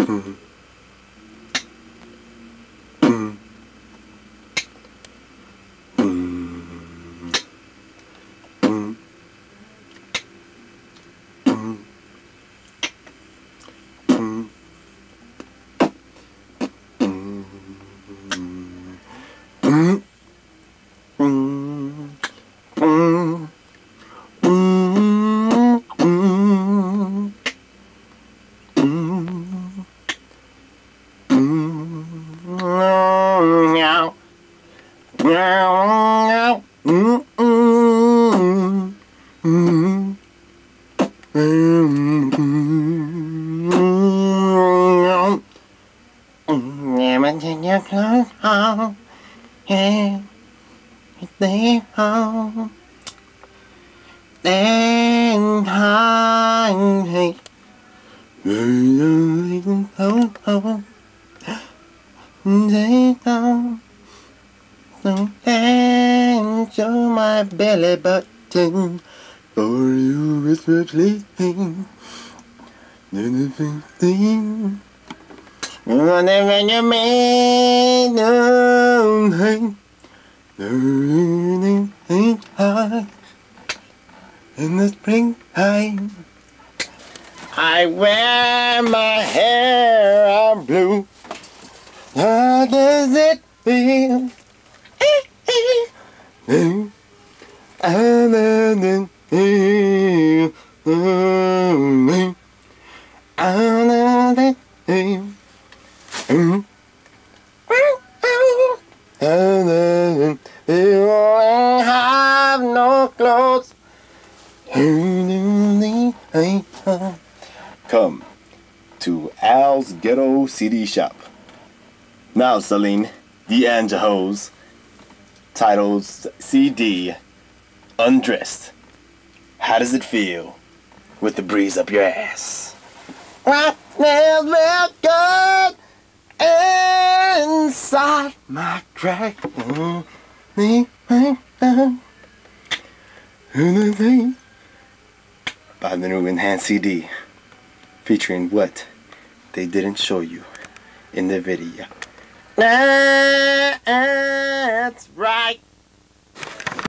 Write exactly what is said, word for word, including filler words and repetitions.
Show my belly button for you is sleeping. Anything thing. Whenever you made no thing. Anything high. In the springtime, I wear my hair out blue. How does it feel? You have no clothes. Come to Al's Ghetto C D Shop. Now selling D'Angelo's titled C D Undressed. How does it feel with the breeze up your ass? What feels real good inside my crack? By the new enhanced C D featuring what they didn't show you in the video. That's right.